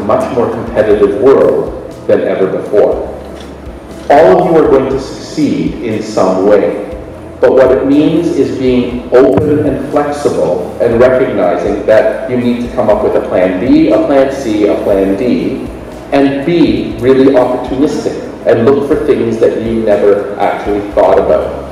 much more competitive world than ever before. All of you are going to succeed in some way, but what it means is being open and flexible and recognizing that you need to come up with a plan B, a plan C, a plan D, and be really opportunistic and look for things that you never actually thought about.